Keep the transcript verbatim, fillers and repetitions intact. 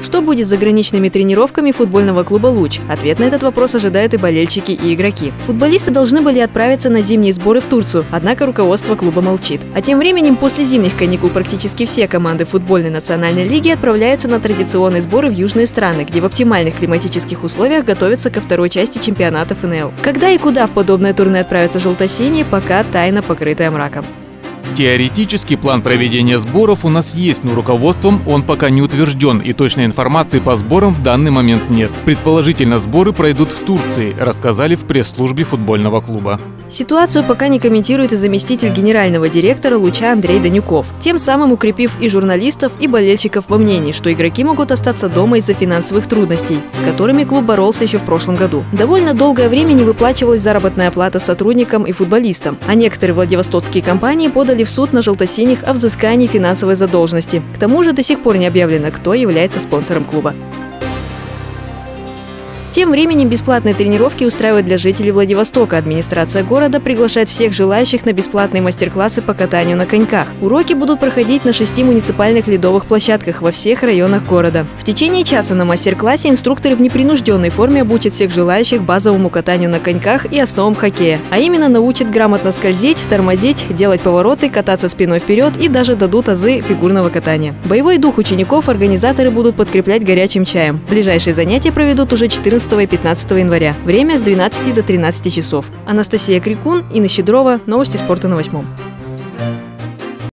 Что будет с заграничными тренировками футбольного клуба «Луч»? Ответ на этот вопрос ожидают и болельщики, и игроки. Футболисты должны были отправиться на зимние сборы в Турцию, однако руководство клуба молчит. А тем временем после зимних каникул практически все команды футбольной национальной лиги отправляются на традиционные сборы в южные страны, где в оптимальных климатических условиях готовятся ко второй части чемпионата эф эн эл. Когда и куда в подобное турне отправятся желто-синие, пока тайна, покрытая мраком. Теоретически план проведения сборов у нас есть, но руководством он пока не утвержден, и точной информации по сборам в данный момент нет. Предположительно, сборы пройдут в Турции, рассказали в пресс-службе футбольного клуба. Ситуацию пока не комментирует и заместитель генерального директора «Луча» Андрей Данюков, тем самым укрепив и журналистов, и болельщиков во мнении, что игроки могут остаться дома из-за финансовых трудностей, с которыми клуб боролся еще в прошлом году. Довольно долгое время не выплачивалась заработная плата сотрудникам и футболистам, а некоторые владивостокские компании подали в суд на желто-синих о взыскании финансовой задолженности. К тому же до сих пор не объявлено, кто является спонсором клуба. Тем временем бесплатные тренировки устраивает для жителей Владивостока. Администрация города приглашает всех желающих на бесплатные мастер-классы по катанию на коньках. Уроки будут проходить на шести муниципальных ледовых площадках во всех районах города. В течение часа на мастер-классе инструкторы в непринужденной форме обучат всех желающих базовому катанию на коньках и основам хоккея. А именно научат грамотно скользить, тормозить, делать повороты, кататься спиной вперед и даже дадут азы фигурного катания. Боевой дух учеников организаторы будут подкреплять горячим чаем. Ближайшие занятия проведут уже четырнадцатого и пятнадцатого января. Время с двенадцати до тринадцати часов. Анастасия Крикун, Инна Щедрова. Новости спорта на восьмом.